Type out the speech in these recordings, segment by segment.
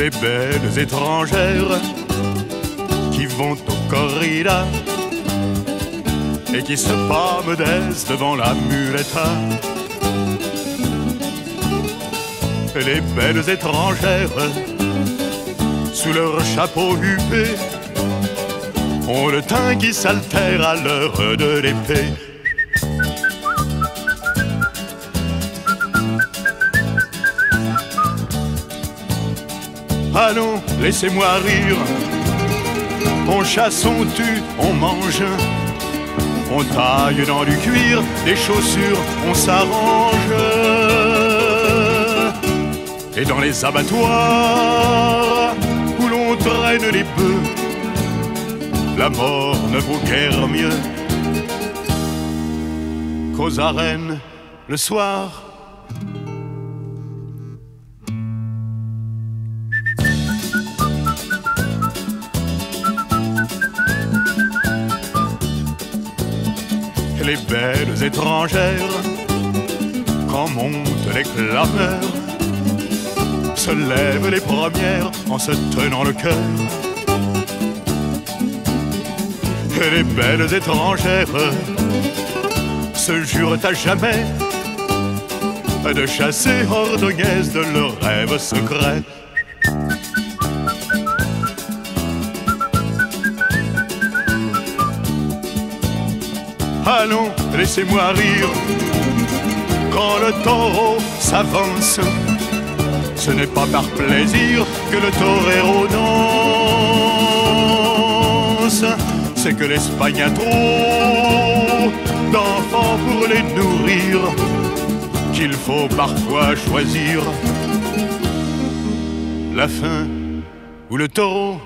les belles étrangères qui vont au corrida et qui se pas modestes devant la muleta. Les belles étrangères, sous leur chapeau huppé, ont le teint qui s'altère à l'heure de l'épée. Allons, laissez-moi rire. On chasse, on tue, on mange. On taille dans du cuir, des chaussures, on s'arrange. Et dans les abattoirs où l'on traîne les bœufs, la mort ne vaut guère mieux qu'aux arènes le soir. Les belles étrangères, quand montent les clameurs, se lèvent les premières en se tenant le cœur. Et les belles étrangères se jurent à jamais de chasser Ordognaise de leurs rêves secrets. Allons, laissez-moi rire. Quand le taureau s'avance, ce n'est pas par plaisir que le torero danse. C'est que l'Espagne a trop d'enfants pour les nourrir, qu'il faut parfois choisir la faim ou le taureau.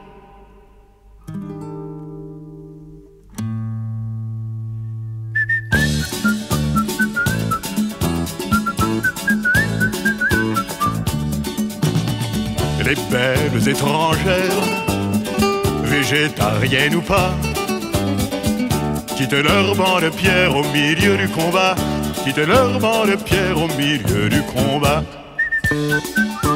Les belles étrangères, végétariennes ou pas, quittent leur banc de pierre au milieu du combat, quittent leur banc de pierre au milieu du combat.